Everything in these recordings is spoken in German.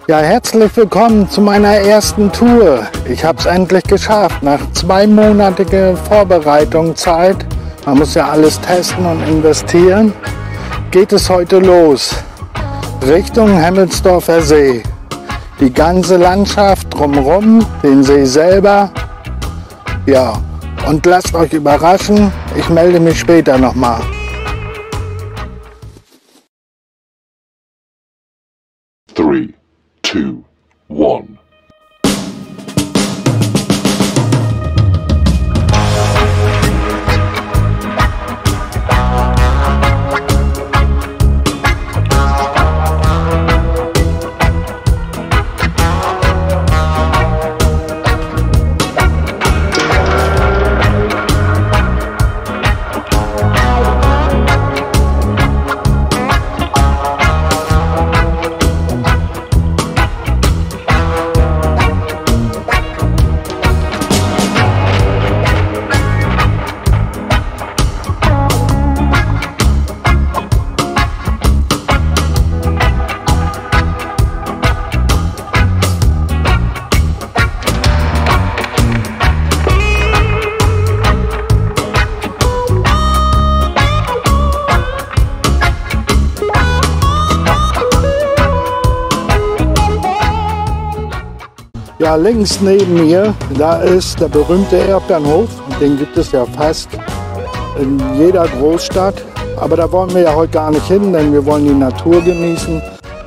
Ja, herzlich willkommen zu meiner ersten Tour. Ich habe es endlich geschafft. Nach 2-monatiger Vorbereitungszeit, man muss ja alles testen und investieren, geht es heute los. Richtung Hemmelsdorfer See. Die ganze Landschaft drumherum, den See selber. Ja, und lasst euch überraschen. Ich melde mich später nochmal. Three, two, one. Ja, links neben mir, da ist der berühmte Erdbeerhof. Den gibt es ja fast in jeder Großstadt. Aber da wollen wir ja heute gar nicht hin, denn wir wollen die Natur genießen.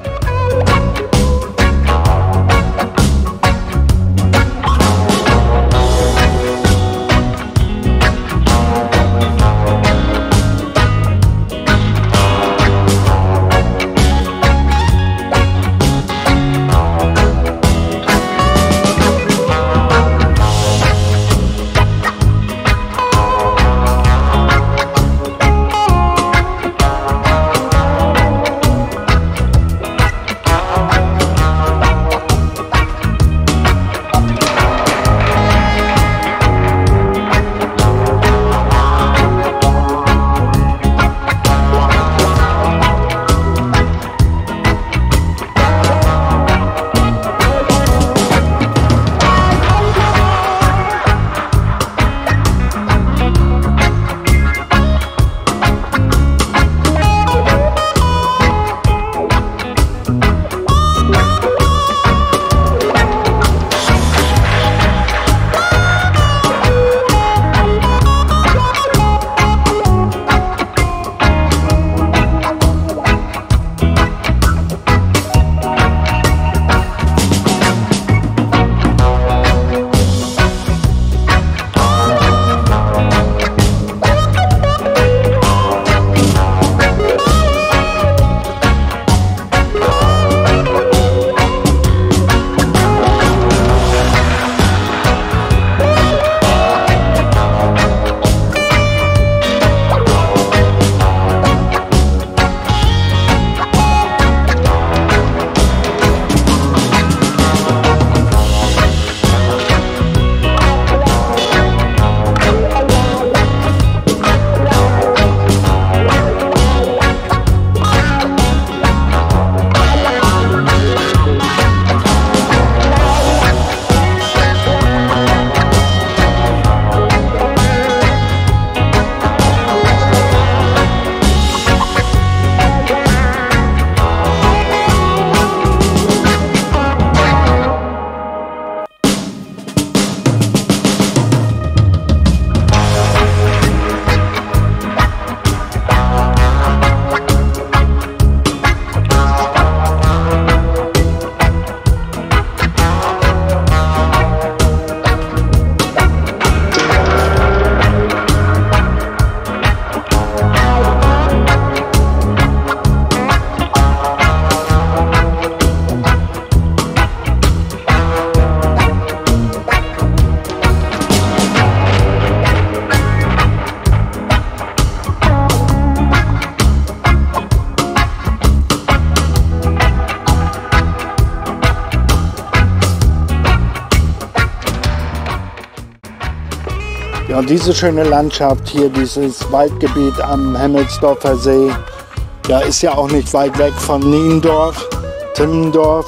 Ja, diese schöne Landschaft hier, dieses Waldgebiet am Hemmelsdorfer See, ja, ist ja auch nicht weit weg von Niendorf, Timmendorf.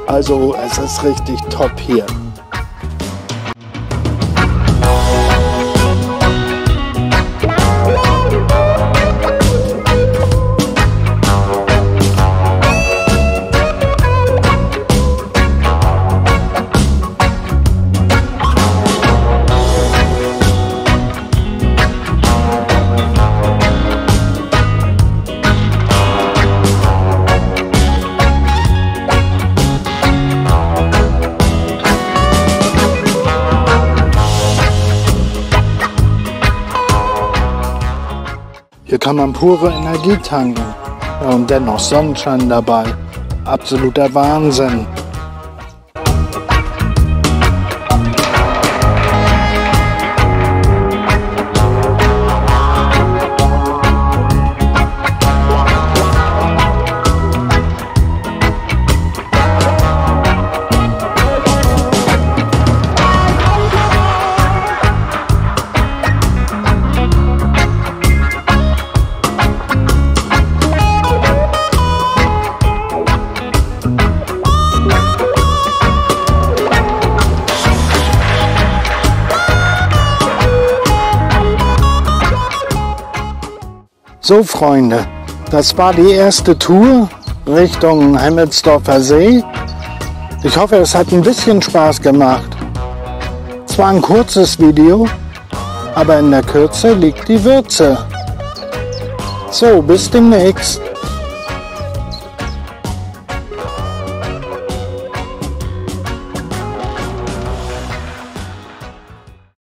Also es ist richtig top hier. Hier kann man pure Energie tanken. Ja, und dennoch Sonnenschein dabei. Absoluter Wahnsinn. So Freunde, das war die erste Tour Richtung Hemmelsdorfer See. Ich hoffe, es hat ein bisschen Spaß gemacht. Zwar ein kurzes Video, aber in der Kürze liegt die Würze. So, bis demnächst.